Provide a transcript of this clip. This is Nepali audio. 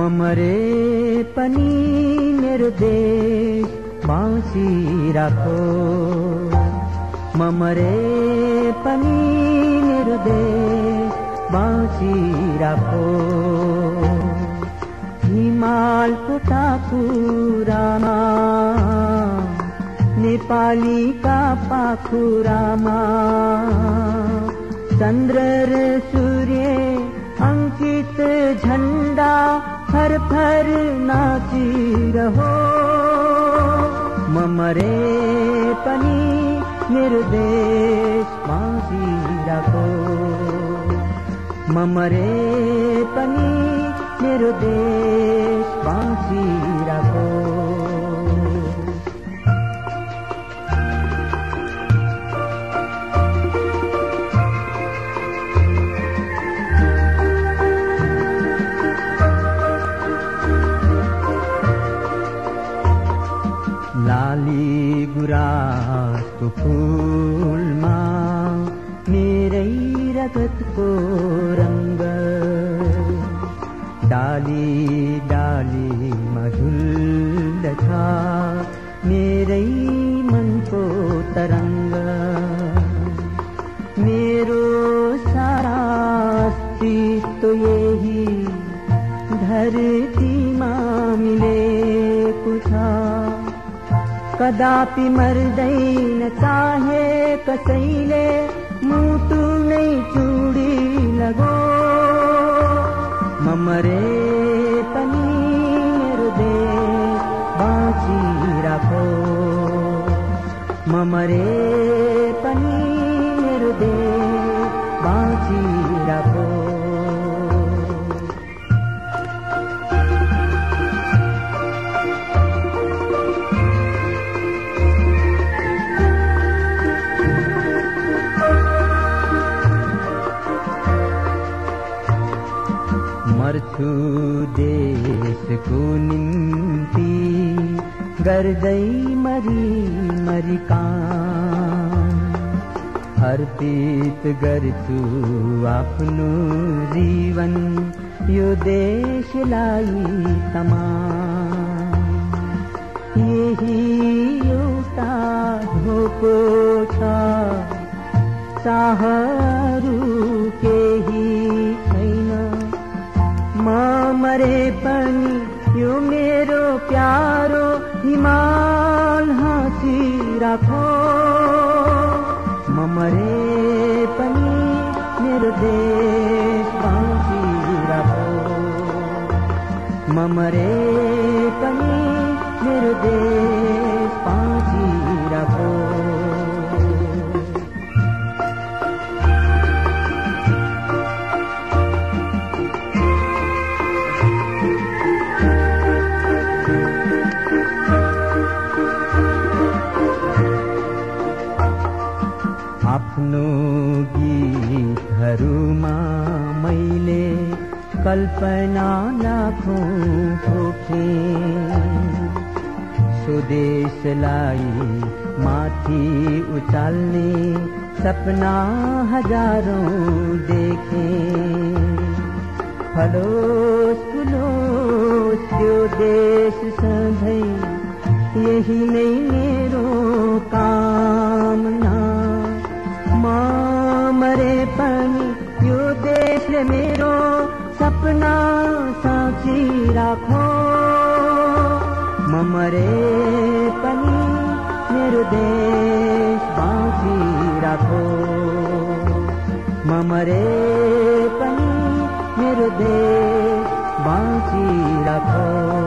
मरे पनि मेरो देश बाँची राखो, मरे पनि मेरो देश बाँची राखो। हिमालको टाकुरामा नेपालीका पाखुरामा चन्द्र र सूर्य अंकित झण्डा फर नाचिरहो। मरे पनि मेरो देश बाँची राखो, मरे पनि मेरो देश बाँची राखो। लाली गुराँसको फूलमा मेरै रगतको रंग, डाली डालीमा झुल्दछ मेरै मनको तरंग। मेरो सारा अस्तित्व यही धरतीमा मिलेको छ, कदापि मर्दैन चाहे कसैले मुटु नै चुडी लगो। मरे पनि मेरो देश बाँची राखो, मरे पनि मेरो देश बाँची राखो। मर्छु देशको निम्ति गर्दै मरी काम, अर्पित गर्छु आफ्नो जीवन यो देशलाई तमाम। यही एउटा धोको छ, चाहहरू केही छैन। मरे पनि यो मेरो प्यारो हिमाल हाँसी राखो, मरे पनि मेरो देश बाँची राखो, मरे पनि मेरो देश बाँची राखो। आफ्नो गीतहरूमा मैले कल्पना लाखौं पोखे, स्वदेशलाई माथि उचाल्ने सपना हजारौं देखे। फलोस् फुलोस् त्यो देश सधैं, यही नै मेरो कामना। मरे पनि यो देशले मेरो सपना साँची राखो, मरे पनि मेरो देश बाँची राखो, मरे पनि मेरो देश बाँची राखो।